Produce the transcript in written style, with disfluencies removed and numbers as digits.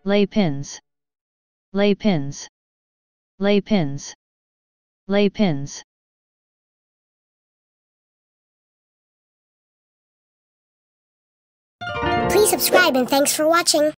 lay pins, lay pins, lay pins, lay pins. Please subscribe and thanks for watching.